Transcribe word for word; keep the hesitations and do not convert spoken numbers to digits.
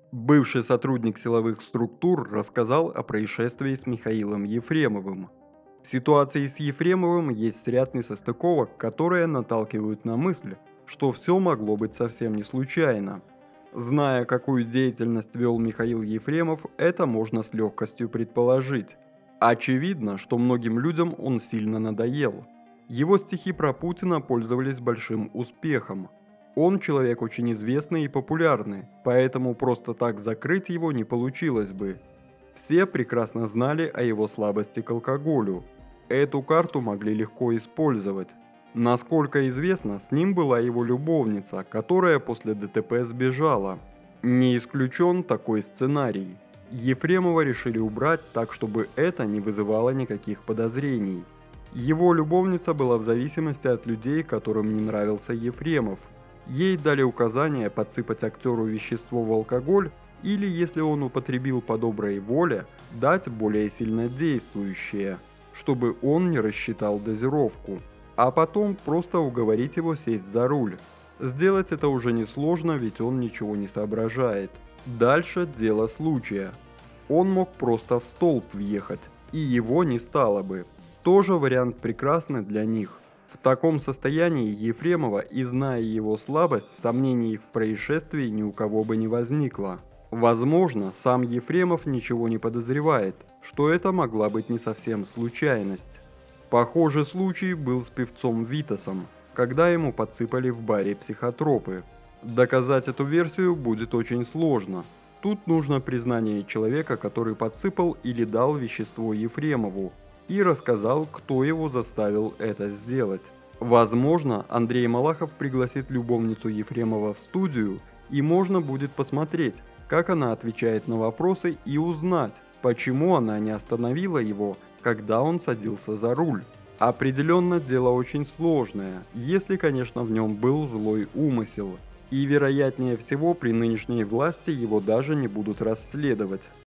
Бывший сотрудник силовых структур рассказал о происшествии с Михаилом Ефремовым. В ситуации с Ефремовым есть ряд несостыковок, которые наталкивают на мысль, что все могло быть совсем не случайно. Зная, какую деятельность вел Михаил Ефремов, это можно с легкостью предположить. Очевидно, что многим людям он сильно надоел. Его стихи про Путина пользовались большим успехом. Он человек очень известный и популярный, поэтому просто так закрыть его не получилось бы. Все прекрасно знали о его слабости к алкоголю. Эту карту могли легко использовать. Насколько известно, с ним была его любовница, которая после ДТП сбежала. Не исключен такой сценарий. Ефремова решили убрать так, чтобы это не вызывало никаких подозрений. Его любовница была в зависимости от людей, которым не нравился Ефремов. Ей дали указание подсыпать актеру вещество в алкоголь или, если он употребил по доброй воле, дать более сильнодействующее, чтобы он не рассчитал дозировку, а потом просто уговорить его сесть за руль. Сделать это уже несложно, ведь он ничего не соображает. Дальше дело случая. Он мог просто в столб въехать, и его не стало бы. Тоже вариант прекрасный для них. В таком состоянии Ефремова, и зная его слабость, сомнений в происшествии ни у кого бы не возникло. Возможно, сам Ефремов ничего не подозревает, что это могла быть не совсем случайность. Похожий случай был с певцом Витасом, когда ему подсыпали в баре психотропы. Доказать эту версию будет очень сложно. Тут нужно признание человека, который подсыпал или дал вещество Ефремову, и рассказал, кто его заставил это сделать. Возможно, Андрей Малахов пригласит любовницу Ефремова в студию, и можно будет посмотреть, как она отвечает на вопросы, и узнать, почему она не остановила его, когда он садился за руль. Определенно дело очень сложное, если, конечно, в нем был злой умысел. И вероятнее всего при нынешней власти его даже не будут расследовать.